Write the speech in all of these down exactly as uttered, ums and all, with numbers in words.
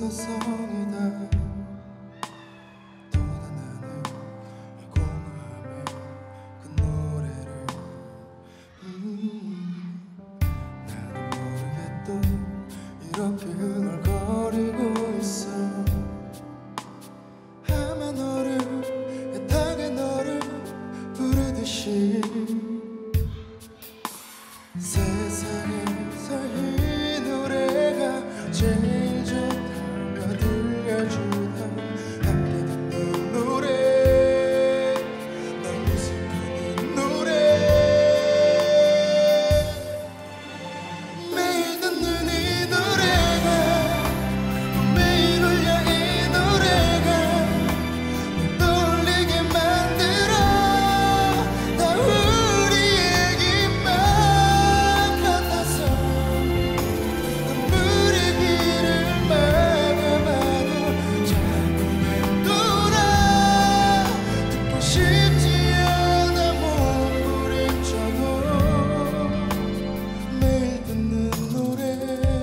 소송이다. 또다 나는 공허함에 그 노래를 음, 나는 모르게 또 이렇게 흥얼거리고 있어. 아마 너를 애타게 너를 부르듯이 세상에서 이 노래가 제일 좋다며 들려주다. 함께 듣는 노래, 널 웃음기는 노래, 매일 듣는 이 노래가, 매일 울려 이 노래가 널 떠올리게 만들어. 다 우리 얘기만 같아서 눈물의 길을 막아봐도 자꾸 맴돌아. 듣고 싶지 않아 몸부림쳐도 매일 듣는 노래.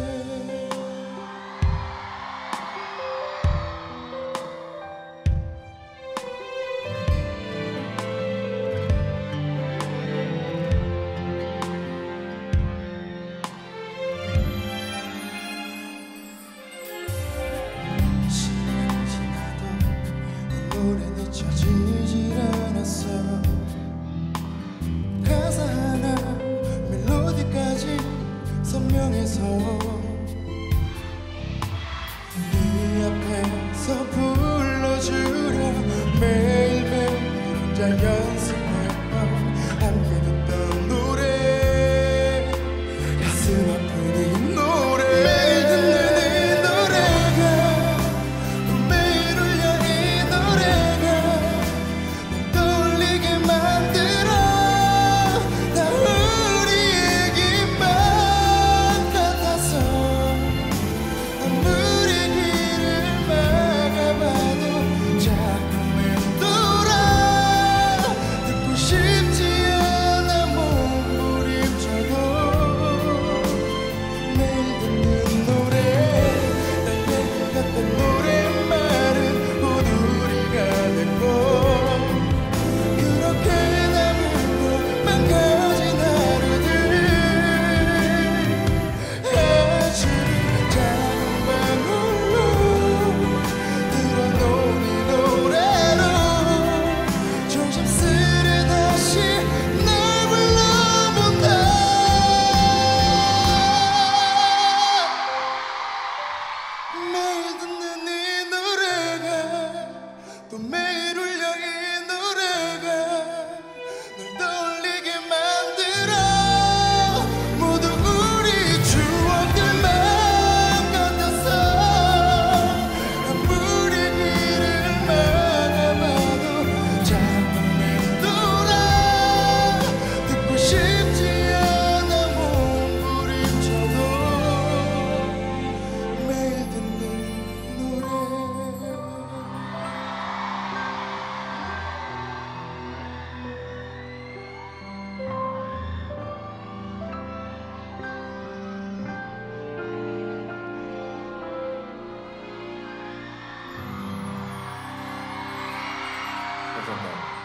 시간이 지나도 이 노래는 잊혀지질 않았어. 가사 하나 멜로디까지 선명해서 네 앞에서 불러주려 매일매일 혼자 연습해봐. 함께 듣던 노래, 가슴 아픈 이 노래, 매일 듣는 이 노래가, 또 매일 울려 이 노래가 널 떠올리게 만들어. 다 우리 얘기만 같아서 아무리 길을 막아봐도 자꾸 맴돌아. 듣고 싶지 않아 몸부림쳐도 매일 듣는 노래. 날 얘기했던 노랫말은 모두 우리가 됐고, 그렇게 남은 것만 가진 하루들, 아주 작은 방울로 들어놓은 이 노래로 조심스레 다시 날 불러본다. 매일 듣는 이 노래가, 또 매일 울려 이 노래가 널 떠올리게 만들어. 모두 우리 추억들만 같아서 아무리 길을 막아봐도 자꾸 맴돌아. 듣고 싶지 않아 몸부림쳐도 매일 듣는 노래. 감사합니다.